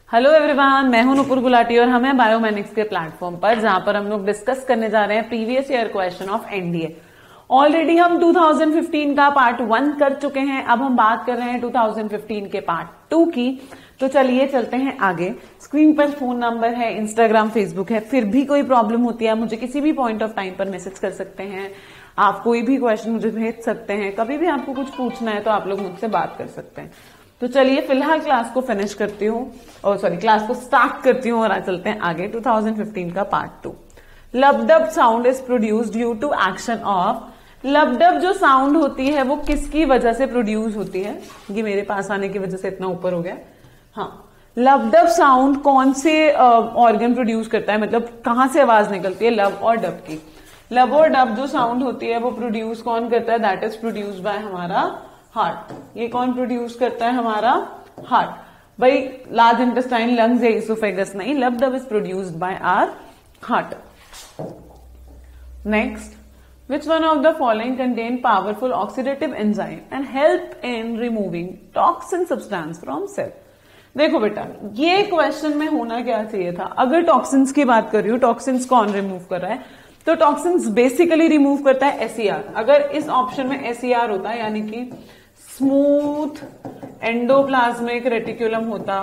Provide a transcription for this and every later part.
Hello everyone, मैं हूं नुपुर गुलाटी और हम हैं बायोमेनिक्स के प्लेटफॉर्म पर, जहां पर हम लोग डिस्कस करने जा रहे हैं previous year question of NDA. Already हम 2015 का पार्ट 1 कर चुके हैं। अब हम बात कर रहे हैं 2015 के पार्ट 2 की। तो चलिए चलते हैं आगे। स्क्रीन पर फोन नंबर है, इंस्टाग्राम, फेसबुक है। फिर भी कोई प्रॉब्लम होती है मुझे किसी भी पॉइंट ऑफ टाइम पर मैसेज कर सकते हैं। आप कोई भी क्वेश्चन मुझे भेज सकते हैं। कभी भी आपको कुछ पूछना है तो आप लोग मुझसे बात कर सकते हैं। तो चलिए फिलहाल क्लास को फिनिश करती हूँ, और सॉरी क्लास को स्टार्ट करती हूँ और आज चलते हैं आगे 2015 का part 2। Lub dub sound is produced due to action of. Lub dub जो साउंड होती है वो किसकी वजह से प्रोड्यूस होती है? ये मेरे पास आने की वजह से इतना ऊपर हो गया। हाँ, लबडब साउंड कौन से ऑर्गन प्रोड्यूस करता है, मतलब कहां से आवाज निकलती है? लब और डब की। लब और डब जो साउंड होती है वो प्रोड्यूस कौन करता है? दैट इज प्रोड्यूस बाय हमारा हार्ट। ये कौन प्रोड्यूस करता है? हमारा हार्ट। भाई लार्ज इंटेस्टाइन, लंग्स या इसोफेगस नहीं, lub dub is produced by our heart. Next, which one of the following contain powerful oxidative enzyme and help in removing toxin substance from cell? देखो बेटा, ये क्वेश्चन में होना क्या चाहिए था? अगर टॉक्सिन्स की बात कर रही हूं, टॉक्सिन्स कौन रिमूव कर रहा है? तो टॉक्सिन्स बेसिकली रिमूव करता है एसईआर। अगर इस ऑप्शन में एसईआर होता है, यानी कि स्मूथ एंडोप्लाज्मिक रेटिकुलम होता,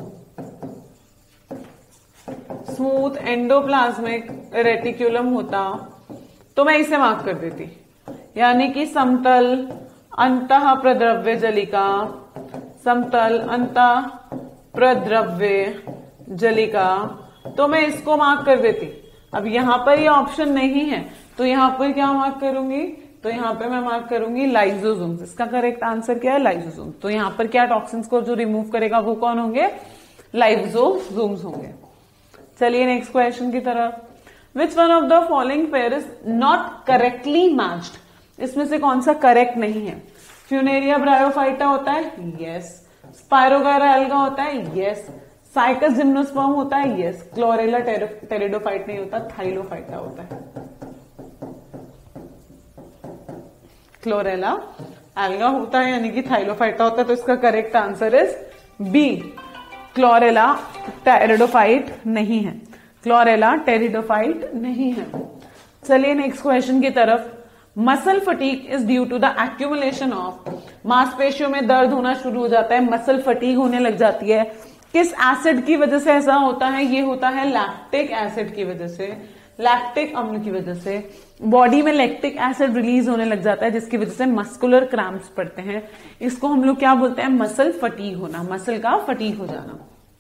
स्मूथ एंडोप्लाज्मिक रेटिकुलम होता, तो मैं इसे मार्क कर देती। यानी कि समतल अंतः प्रद्रव्य जलिका, समतल अंतः प्रद्रव्य जलिका, तो मैं इसको मार्क कर देती। अब यहां पर ये ऑप्शन नहीं है तो यहां पर क्या मार्क करूंगी? तो यहां पर मैं मार्क करूंगी लाइसोसोम्स। इसका करेक्ट आंसर क्या है? लाइसोसोम्स। तो यहां पर क्या टॉक्सिन्स को जो रिमूव करेगा वो कौन होंगे? लाइसोसोम्स होंगे। चलिए नेक्स्ट क्वेश्चन की तरफ। Which one of the following pair is not correctly matched? इसमें से कौन सा करेक्ट नहीं है? फ्यूनेरिया ब्रायोफाइटा होता है, यस। स्पायरोगारा एल्गा होता है, यस। साइकस जिम्नोस्पर्म होता है, यस। क्लोरेला टेरिडोफाइट नहीं होता, थाइलोफाइटा होता है। क्लोरेला एल्गा होता है यानी कि थाइलोफाइटा होता है, तो इसका correct answer is B, Chlorella pteridophyte नहीं है। क्लोरेला टेरिडोफाइट नहीं है। चलिए नेक्स्ट क्वेश्चन की तरफ। Muscle fatigue is due to the accumulation of. मांसपेशियों में दर्द होना शुरू हो जाता है, मसल फटीग होने लग जाती है। किस एसिड की वजह से ऐसा होता है? ये होता है लैक्टिक एसिड की वजह से, लैक्टिक अम्ल की वजह से। बॉडी में लैक्टिक एसिड रिलीज होने लग जाता है जिसकी वजह से मस्कुलर क्रैम्प्स पड़ते हैं। इसको हम लोग क्या बोलते हैं? मसल फटीग होना, मसल का फटीग हो जाना।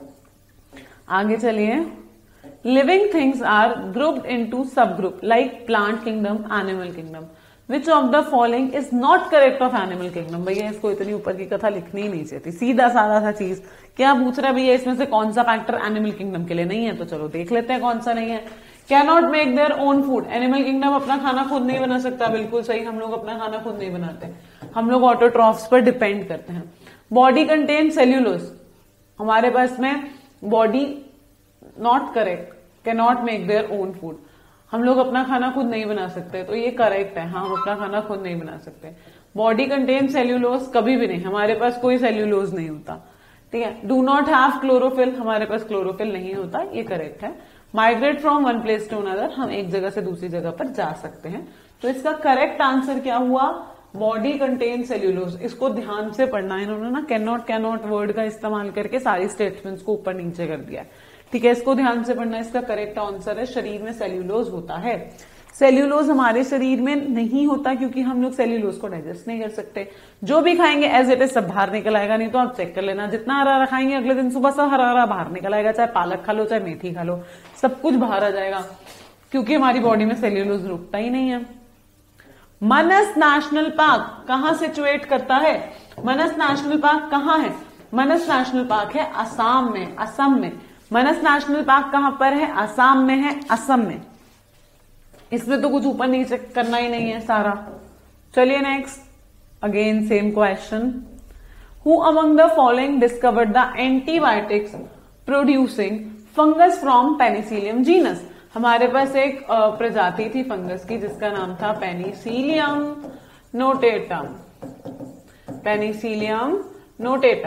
आगे चलिए। Living things are grouped into subgroup like plant kingdom, animal kingdom. Which of the following is not correct of animal kingdom? भैया इसको इतनी ऊपर की कथा लिखनी ही नहीं चाहिए थी। सीधा साधा सा चीज क्या पूछ रहा है भैया? इसमें से कौन सा फैक्टर एनिमल किंगडम के लिए नहीं है? तो चलो देख लेते हैं कौन सा नहीं है। Cannot make their own food. Animal kingdom अपना खाना खुद नहीं बना सकता। बिल्कुल सही, हम लोग अपना खाना खुद नहीं बनाते, हम लोग ऑटोट्रॉफ्स पर डिपेंड करते हैं। Body contain cellulose. हमारे पास में body not correct, can not make their own food. हम लोग अपना खाना खुद नहीं बना सकते, तो ये करेक्ट है। हाँ, हम अपना खाना खुद नहीं बना सकते। बॉडी कंटेन सेल्यूलोज, कभी भी नहीं, हमारे पास कोई सेल्यूलोज नहीं होता। ठीक है। डू नॉट हैव क्लोरोफिल, हमारे पास क्लोरोफिल नहीं होता, ये करेक्ट है। Migrate from one place to another, हम एक जगह से दूसरी जगह पर जा सकते हैं। तो इसका करेक्ट आंसर क्या हुआ? Body contain cellulose. इसको ध्यान से पढ़ना है। इन्होंने ना कैन नॉट वर्ड का इस्तेमाल करके सारी स्टेटमेंट्स को ऊपर नीचे कर दिया। ठीक है, इसको ध्यान से पढ़ना। इसका करेक्ट आंसर है शरीर में सेल्यूलोज होता है। सेल्यूलोज हमारे शरीर में नहीं होता क्योंकि हम लोग सेल्यूलोज को डाइजेस्ट नहीं कर सकते। जो भी खाएंगे एज इट इज सब बाहर निकल आएगा। नहीं तो आप चेक कर लेना, जितना हरा हरा खाएंगे अगले दिन सुबह सब हरा हरा बाहर निकल आएगा। चाहे पालक खा लो, चाहे मेथी खा लो, सब कुछ बाहर आ जाएगा क्योंकि हमारी बॉडी में सेल्यूलोज रुकता ही नहीं है। मानस नेशनल पार्क कहां सिचुएट करता है? मानस नेशनल पार्क कहां है? मानस नेशनल पार्क है असम में, असम में। मानस नेशनल पार्क कहां पर है? असम में है, असम में। इसमें तो कुछ ऊपर नीचे करना ही नहीं है सारा। चलिए next, again same question. Who among the following discovered the antibiotics producing fungus from Penicillium genus? हमारे पास एक प्रजाति थी फंगस की जिसका नाम था पेनिसिलियम नोटेटम, पेनिसिलियम नोटेटम।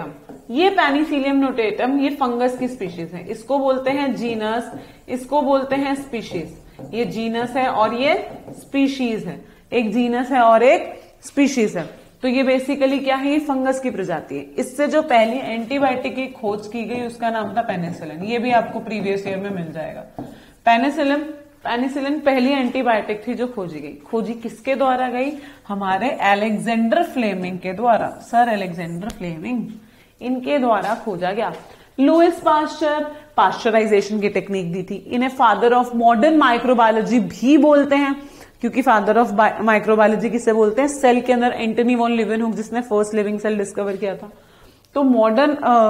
ये पेनिसिलियम नोटेटम ये फंगस की स्पीशीज है, इसको बोलते हैं जीनस, इसको बोलते हैं स्पीशीज। ये जीनस है और ये स्पीशीज है, एक जीनस है और एक स्पीशीज है। तो ये बेसिकली क्या है, ये फंगस की प्रजाति है। इससे जो पहली एंटीबायोटिक की खोज की गई उसका नाम था पेनिसिलिन, ये भी आपको प्रीवियस ईयर में मिल जाएगा। पेनिसिलिन पहली एंटीबायोटिक थी जो खोजी गई। खोजी किसके द्वारा गई, हमारे अलेक्जेंडर फ्लेमिंग के द्वारा, सर अलेक्जेंडर फ्लेमिंग, इनके द्वारा खोजा गया। लुइस पास्चर पास्चराइजेशन की टेक्निक दी थी। इन्हें फादर ऑफ मॉडर्न माइक्रोबायोलॉजी भी बोलते हैं, क्योंकि फादर ऑफ माइक्रोबायोलॉजी किसे बोलते हैं, सेल के अंदर एंटनी वॉन लीवेनहुक जिसने फर्स्ट लिविंग सेल डिस्कवर किया था। तो modern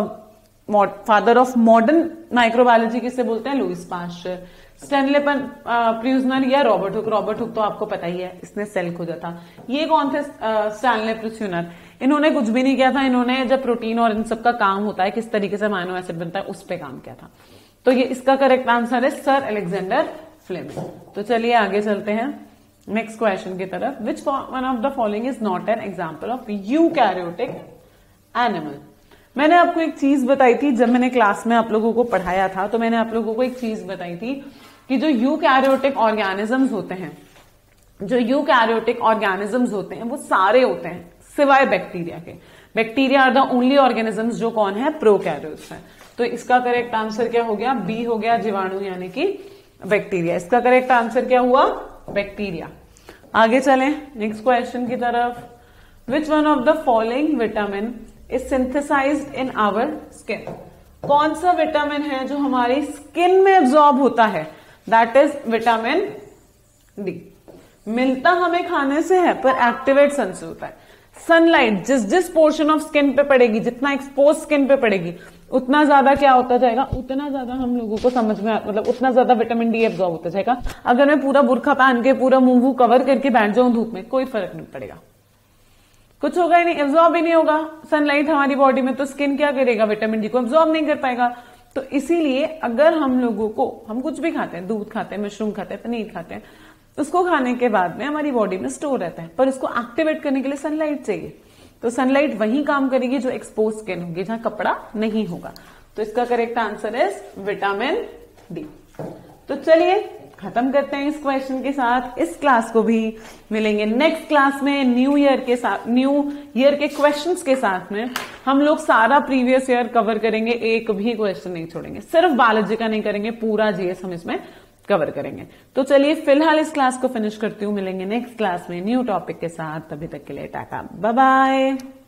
father of modern microbiology किसे बोलते हैं, लुइस पास्चर। स्टैनले प्रूसनर या रॉबर्ट हुक, रॉबर्ट हुक तो आपको पता ही है, इसने सेल खोजा था। ये कौन थे, स्टैनले प्रूसनर। इन्होंने कुछ भी नहीं किया था, इन्होंने जब प्रोटीन और इन सब का काम होता है, किस तरीके से अमीनो एसिड बनता है, उस पर काम किया था। तो ये इसका करेक्ट आंसर है सर अलेक्जेंडर फ्लेमिंग। तो चलिए आगे चलते हैं नेक्स्ट क्वेश्चन की तरफ। Which one of the following is not an example of eukaryotic animal. मैंने आपको एक चीज बताई थी जब मैंने क्लास में आप लोगों को पढ़ाया था, तो मैंने आप लोगों को एक चीज बताई थी कि जो यूकैरियोटिक ऑर्गेनिजम्स होते हैं, जो यूकैरियोटिक ऑर्गेनिजम्स होते हैं वो सारे होते हैं सिवाय बैक्टीरिया के। Bacteria are the only organisms जो कौन है, प्रोकैरियोट्स है। तो इसका करेक्ट आंसर क्या हो गया, बी हो गया, जीवाणु यानी कि बैक्टीरिया। इसका करेक्ट आंसर क्या हुआ, बैक्टीरिया। आगे चलें नेक्स्ट क्वेश्चन की तरफ। Which one of the following vitamin is synthesised in our skin. कौन सा विटामिन है जो हमारी स्किन में एब्जॉर्ब होता है, दैट इज विटामिन डी। मिलता हमें खाने से है पर एक्टिवेट सन से होता है। सनलाइट जिस पोर्शन ऑफ स्किन पे पड़ेगी, जितना एक्सपोज स्किन पे पड़ेगी, उतना ज्यादा क्या होता जाएगा, उतना ज्यादा हम लोगों को समझ में मतलब उतना ज्यादा विटामिन डी एब्जॉर्ब होता जाएगा। अगर मैं पूरा बुरखा पहन के पूरा मुंह कवर करके बैठ जाऊं धूप में, कोई फर्क नहीं पड़ेगा, कुछ होगा ही नहीं, एब्जॉर्ब ही नहीं होगा सनलाइट हमारी बॉडी में। तो स्किन क्या करेगा, विटामिन डी को एब्जॉर्ब नहीं कर पाएगा। तो इसीलिए अगर हम लोगों को, हम कुछ भी खाते हैं, दूध खाते हैं, मशरूम खाते हैं, पनीर खाते हैं, उसको खाने के बाद में हमारी बॉडी में स्टोर रहता है, पर उसको एक्टिवेट करने के लिए सनलाइट चाहिए। तो सनलाइट वही काम करेगी जो एक्सपोज स्किन होगी, जहां कपड़ा नहीं होगा। तो इसका correct answer is vitamin D. तो चलिए खत्म करते हैं इस क्वेश्चन के साथ। इस क्लास को भी मिलेंगे नेक्स्ट क्लास में न्यू ईयर के क्वेश्चंस के साथ में। हम लोग सारा प्रीवियस ईयर कवर करेंगे, एक भी क्वेश्चन नहीं छोड़ेंगे, सिर्फ बायोलॉजी का नहीं करेंगे, पूरा जीएस हम इसमें कवर करेंगे। तो चलिए फिलहाल इस क्लास को फिनिश करती हूँ, मिलेंगे नेक्स्ट क्लास में न्यू टॉपिक के साथ। तभी तक के लिए टाटा, बाय बाय।